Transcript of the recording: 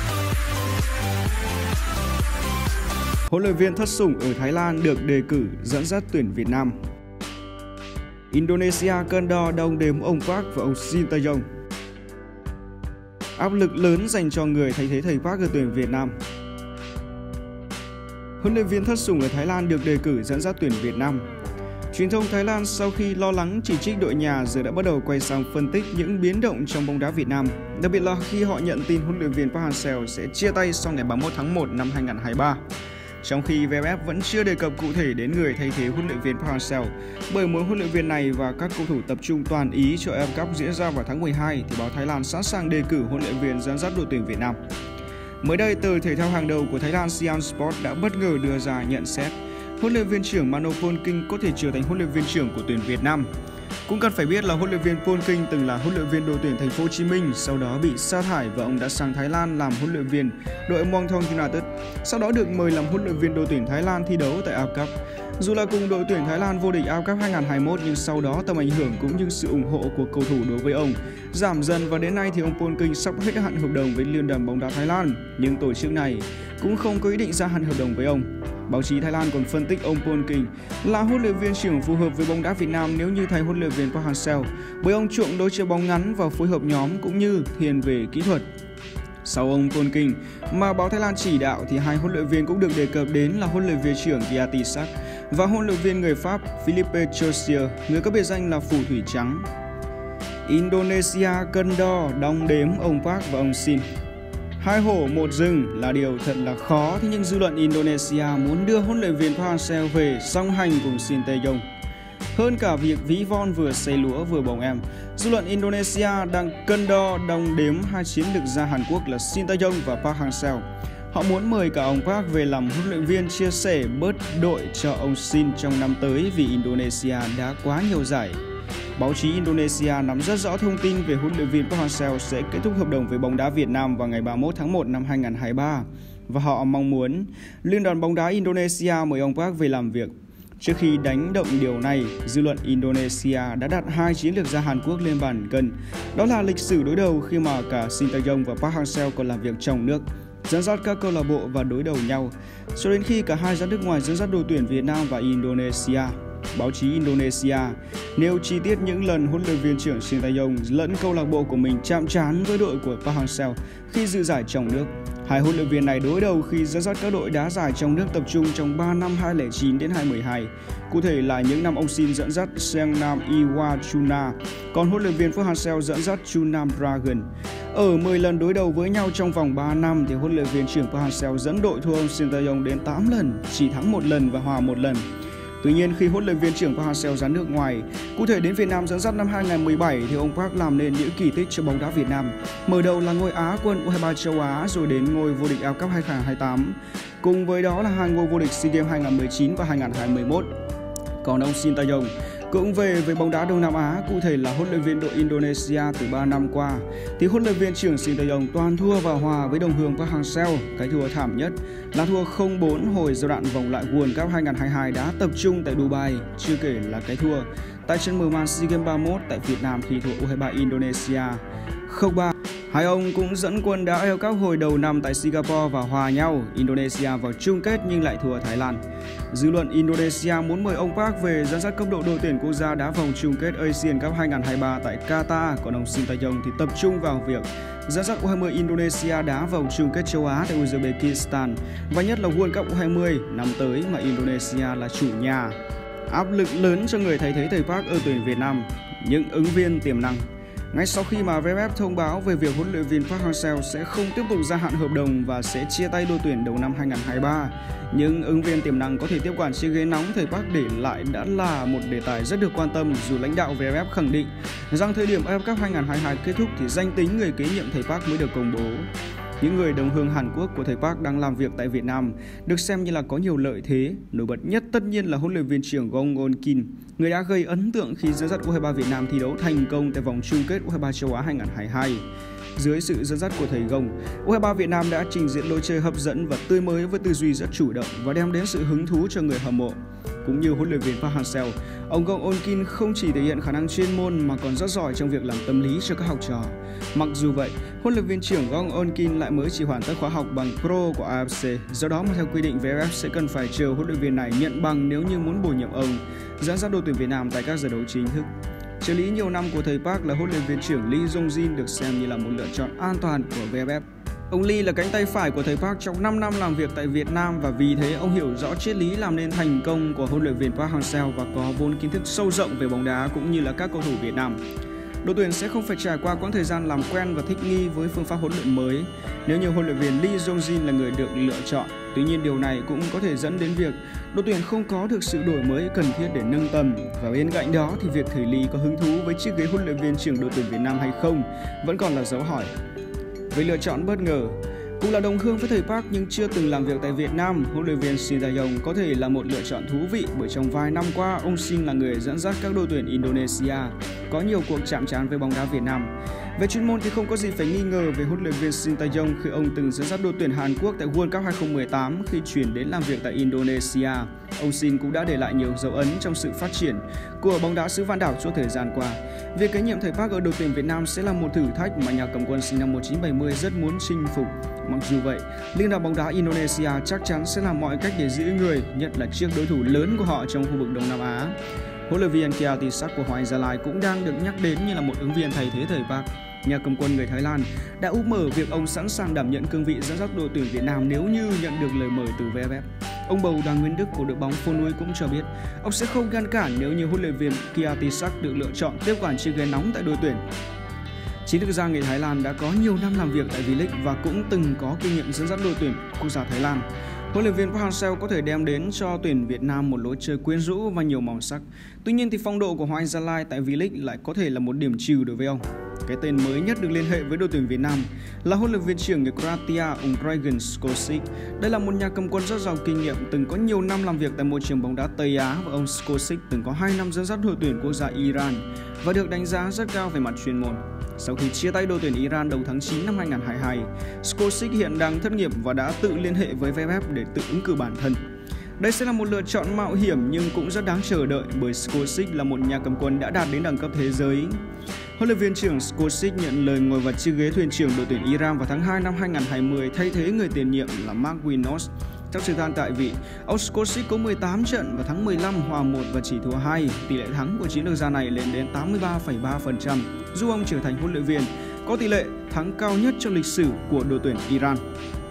Huấn luyện viên thất sủng ở Thái Lan được đề cử dẫn dắt tuyển Việt Nam. Indonesia cân đo đong đếm ông Park và ông Sintayong. Áp lực lớn dành cho người thay thế thầy Park ở tuyển Việt Nam. Huấn luyện viên thất sủng ở Thái Lan được đề cử dẫn dắt tuyển Việt Nam. Truyền thông Thái Lan sau khi lo lắng chỉ trích đội nhà giờ đã bắt đầu quay sang phân tích những biến động trong bóng đá Việt Nam, đặc biệt là khi họ nhận tin huấn luyện viên Park Hang-seo sẽ chia tay sau ngày 31 tháng 1 năm 2023. Trong khi VFF vẫn chưa đề cập cụ thể đến người thay thế huấn luyện viên Park Hang-seo, bởi muốn huấn luyện viên này và các cầu thủ tập trung toàn ý cho AFF Cup diễn ra vào tháng 12 thì báo Thái Lan sẵn sàng đề cử huấn luyện viên dẫn dắt đội tuyển Việt Nam. Mới đây, tờ thể thao hàng đầu của Thái Lan Siam Sport đã bất ngờ đưa ra nhận xét huấn luyện viên trưởng Mano Polking có thể trở thành huấn luyện viên trưởng của tuyển Việt Nam. Cũng cần phải biết là huấn luyện viên Polking từng là huấn luyện viên đội tuyển Thành phố Hồ Chí Minh, sau đó bị sa thải và ông đã sang Thái Lan làm huấn luyện viên đội Muang Thong United. Sau đó được mời làm huấn luyện viên đội tuyển Thái Lan thi đấu tại AFF Cup. Dù là cùng đội tuyển Thái Lan vô địch AFF Cup 2021 nhưng sau đó tầm ảnh hưởng cũng như sự ủng hộ của cầu thủ đối với ông giảm dần và đến nay thì ông Polking sắp hết hạn hợp đồng với Liên đoàn bóng đá Thái Lan, nhưng tổ chức này cũng không có ý định gia hạn hợp đồng với ông. Báo chí Thái Lan còn phân tích ông Polking là huấn luyện viên trưởng phù hợp với bóng đá Việt Nam nếu như thay huấn luyện viên Park Hang-seo, bởi ông chuộng đối chơi bóng ngắn và phối hợp nhóm cũng như thiên về kỹ thuật. Sau ông Polking mà báo Thái Lan chỉ đạo thì hai huấn luyện viên cũng được đề cập đến là huấn luyện viên trưởng Giatisak và huấn luyện viên người Pháp Philippe Chausier, người có biệt danh là phù thủy trắng. Indonesia cân đo đong đếm ông Park và ông Sin. Hai hổ một rừng là điều thật là khó, thế nhưng dư luận Indonesia muốn đưa huấn luyện viên Park Hang-seo về song hành cùng Sintayong. Hơn cả việc ví von vừa xây lúa vừa bồng em, dư luận Indonesia đang cân đo đong đếm hai chiến lược gia Hàn Quốc là Sintayong và Park Hang-seo. Họ muốn mời cả ông Park về làm huấn luyện viên chia sẻ bớt đội cho ông Sin trong năm tới vì Indonesia đã quá nhiều giải. Báo chí Indonesia nắm rất rõ thông tin về huấn luyện viên Park Hang-seo sẽ kết thúc hợp đồng với bóng đá Việt Nam vào ngày 31 tháng 1 năm 2023 và họ mong muốn Liên đoàn bóng đá Indonesia mời ông Park về làm việc. Trước khi đánh động điều này, dư luận Indonesia đã đặt hai chiến lược gia Hàn Quốc lên bàn cân. Đó là lịch sử đối đầu khi mà cả Sintayong và Park Hang-seo còn làm việc trong nước, dẫn dắt các câu lạc bộ và đối đầu nhau, cho đến khi cả hai ra nước ngoài dẫn dắt đội tuyển Việt Nam và Indonesia. Báo chí Indonesia nêu chi tiết những lần huấn luyện viên trưởng Sintayong lẫn câu lạc bộ của mình chạm trán với đội của Park Hang-seo khi dự giải trong nước. Hai huấn luyện viên này đối đầu khi dẫn dắt các đội đá giải trong nước tập trung trong 3 năm 2009 đến 2012. Cụ thể là những năm ông Sin dẫn dắt Seongnam Iwachuna, còn huấn luyện viên Park Hang-seo dẫn dắt Chunam Dragon. Ở 10 lần đối đầu với nhau trong vòng 3 năm thì huấn luyện viên trưởng Park Hang-seo dẫn đội thua ông Sintayong đến 8 lần, chỉ thắng 1 lần và hòa 1 lần. Tuy nhiên, khi huấn luyện viên trưởng Park Hang-seo ra nước ngoài, cụ thể đến Việt Nam dẫn dắt năm 2017 thì ông Park làm nên những kỳ tích cho bóng đá Việt Nam. Mở đầu là ngôi Á quân U23 châu Á rồi đến ngôi vô địch AFF Cup 2028. Cùng với đó là hai ngôi vô địch SEA Games 2019 và 2021. Còn ông Sintayong cũng về với bóng đá Đông Nam Á, cụ thể là huấn luyện viên đội Indonesia từ 3 năm qua, thì huấn luyện viên trưởng Sintayong toàn thua và hòa với đồng hương Park Hang-seo. Cái thua thảm nhất là thua 0-4 hồi giai đoạn vòng loại World Cup 2022 đã tập trung tại Dubai, chưa kể là cái thua tại trận mở màn SEA Games 31 tại Việt Nam khi thua U23 Indonesia 0-3. Hai ông cũng dẫn quân đá AFF Cup hồi đầu năm tại Singapore và hòa nhau Indonesia vào chung kết nhưng lại thua Thái Lan. Dư luận Indonesia muốn mời ông Park về dẫn dắt cấp độ đội tuyển quốc gia đá vòng chung kết Asian Cup 2023 tại Qatar, còn ông Sintayong thì tập trung vào việc dẫn dắt U20 Indonesia đá vòng chung kết châu Á tại Uzbekistan và nhất là World Cup U20 năm tới mà Indonesia là chủ nhà. Áp lực lớn cho người thay thế thầy Park ở tuyển Việt Nam, những ứng viên tiềm năng. Ngay sau khi mà VFF thông báo về việc huấn luyện viên Park Hang-seo sẽ không tiếp tục gia hạn hợp đồng và sẽ chia tay đội tuyển đầu năm 2023, những ứng viên tiềm năng có thể tiếp quản chiếc ghế nóng thầy Park để lại đã là một đề tài rất được quan tâm, dù lãnh đạo VFF khẳng định rằng thời điểm AFF Cup 2022 kết thúc thì danh tính người kế nhiệm thầy Park mới được công bố. Những người đồng hương Hàn Quốc của thầy Park đang làm việc tại Việt Nam được xem như là có nhiều lợi thế. Nổi bật nhất tất nhiên là huấn luyện viên trưởng Gong Won Kim, người đã gây ấn tượng khi dẫn dắt U23 Việt Nam thi đấu thành công tại vòng chung kết U23 châu Á 2022. Dưới sự dẫn dắt của thầy Gong, U23 Việt Nam đã trình diễn lối chơi hấp dẫn và tươi mới với tư duy rất chủ động và đem đến sự hứng thú cho người hâm mộ. cũng như huấn luyện viên Park Hang-seo, ông Gong On-kin không chỉ thể hiện khả năng chuyên môn mà còn rất giỏi trong việc làm tâm lý cho các học trò. Mặc dù vậy, huấn luyện viên trưởng Gong On-kin lại mới chỉ hoàn tất khóa học bằng Pro của AFC, do đó mà theo quy định VFF sẽ cần phải chờ huấn luyện viên này nhận bằng nếu như muốn bổ nhiệm ông dẫn dắt đội tuyển Việt Nam tại các giải đấu chính thức. Trợ lý nhiều năm của thầy Park là huấn luyện viên trưởng Lee Jong-jin được xem như là một lựa chọn an toàn của VFF. Ông Lee là cánh tay phải của thầy Park trong 5 năm làm việc tại Việt Nam và vì thế ông hiểu rõ triết lý làm nên thành công của huấn luyện viên Park Hang-seo và có vốn kiến thức sâu rộng về bóng đá cũng như là các cầu thủ Việt Nam. Đội tuyển sẽ không phải trải qua quãng thời gian làm quen và thích nghi với phương pháp huấn luyện mới nếu như huấn luyện viên Lee Jong-jin là người được lựa chọn. Tuy nhiên điều này cũng có thể dẫn đến việc đội tuyển không có được sự đổi mới cần thiết để nâng tầm, và bên cạnh đó thì việc thầy Lee có hứng thú với chiếc ghế huấn luyện viên trưởng đội tuyển Việt Nam hay không vẫn còn là dấu hỏi. Với lựa chọn bất ngờ, cũng là đồng hương với thầy Park nhưng chưa từng làm việc tại Việt Nam, huấn luyện viên Shin Tae-yong có thể là một lựa chọn thú vị bởi trong vài năm qua ông Shin là người dẫn dắt các đội tuyển Indonesia có nhiều cuộc chạm trán với bóng đá Việt Nam. Về chuyên môn thì không có gì phải nghi ngờ về huấn luyện viên Shin Tae-yong khi ông từng dẫn dắt đội tuyển Hàn Quốc tại World Cup 2018 khi chuyển đến làm việc tại Indonesia. Ông Shin cũng đã để lại nhiều dấu ấn trong sự phát triển của bóng đá xứ Vạn Đảo suốt thời gian qua. Việc kế nhiệm thầy Park ở đội tuyển Việt Nam sẽ là một thử thách mà nhà cầm quân sinh năm 1970 rất muốn chinh phục. Mặc dù vậy, Liên đoàn bóng đá Indonesia chắc chắn sẽ làm mọi cách để giữ người, nhất là trước đối thủ lớn của họ trong khu vực Đông Nam Á. Huấn luyện viên Kiatisak của Hoàng Anh Gia Lai cũng đang được nhắc đến như là một ứng viên thay thế thầy Park. Nhà cầm quân người Thái Lan đã úp mở việc ông sẵn sàng đảm nhận cương vị dẫn dắt đội tuyển Việt Nam nếu như nhận được lời mời từ VFF. Ông bầu Đoàn Nguyên Đức của đội bóng Phố Núi cũng cho biết ông sẽ không ngăn cản nếu như huấn luyện viên Kiatisak được lựa chọn tiếp quản chiếc ghế nóng tại đội tuyển. Chính thực ra người Thái Lan đã có nhiều năm làm việc tại V-League và cũng từng có kinh nghiệm dẫn dắt đội tuyển quốc gia Thái Lan. Huấn luyện viên Park Hang-seo có thể đem đến cho tuyển Việt Nam một lối chơi quyến rũ và nhiều màu sắc. Tuy nhiên thì phong độ của Hoàng Anh Gia Lai tại V-League lại có thể là một điểm trừ đối với ông. Cái tên mới nhất được liên hệ với đội tuyển Việt Nam là huấn luyện viên trưởng người Croatia, ông Dragan Skocic. Đây là một nhà cầm quân rất giàu kinh nghiệm, từng có nhiều năm làm việc tại môi trường bóng đá Tây Á và ông Skocic từng có 2 năm dẫn dắt đội tuyển quốc gia Iran và được đánh giá rất cao về mặt chuyên môn. Sau khi chia tay đội tuyển Iran đầu tháng 9 năm 2022, Skocic hiện đang thất nghiệp và đã tự liên hệ với VFF để tự ứng cử bản thân. Đây sẽ là một lựa chọn mạo hiểm nhưng cũng rất đáng chờ đợi bởi Skocic là một nhà cầm quân đã đạt đến đẳng cấp thế giới. Huấn luyện viên trưởng Skocic nhận lời ngồi vào chiếc ghế thuyền trưởng đội tuyển Iran vào tháng 2 năm 2020 thay thế người tiền nhiệm là Mark Winons. Trong thời gian tại vị, ông Skocic có 18 trận vào tháng 15 hòa 1 và chỉ thua 2. Tỷ lệ thắng của chiến lược gia này lên đến 83,3%, giúp ông trở thành huấn luyện viên có tỷ lệ thắng cao nhất trong lịch sử của đội tuyển Iran.